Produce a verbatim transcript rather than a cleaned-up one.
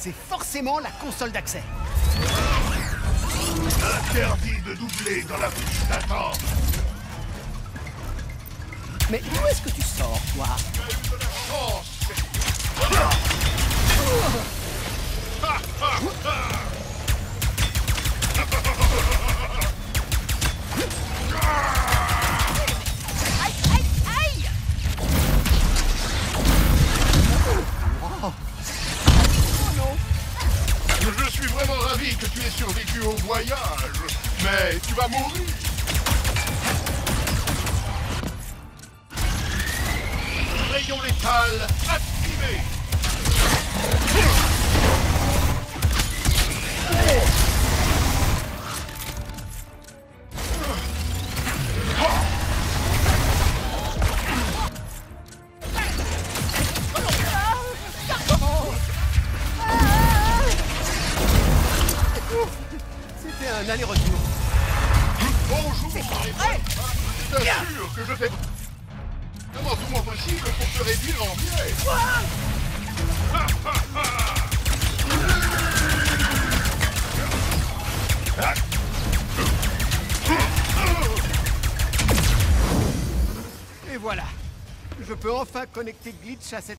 c'est forcément la console d'accès. Interdit de doubler dans la fiche d'attente. Mais d'où est-ce que tu sors, toi? Oh, Aïe, aïe, aïe! Oh. Oh non! je suis vraiment ravi que tu aies survécu au voyage, mais tu vas mourir. Rayon létal activé. C'était un aller-retour. Bonjour. Hey! Je t'assure que je fais vraiment tout mon possible pour te réduire en miettes. Et voilà. Je peux enfin connecter Glitch à cette